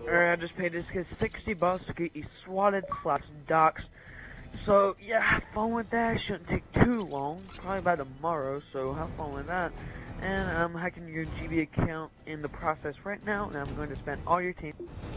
I just paid this kid $60 to get you swatted / doxed. So yeah, have fun with that. Shouldn't take too long. Probably by tomorrow. So have fun with that. And I'm hacking your GB account in the process right now, and I'm going to spend all your team.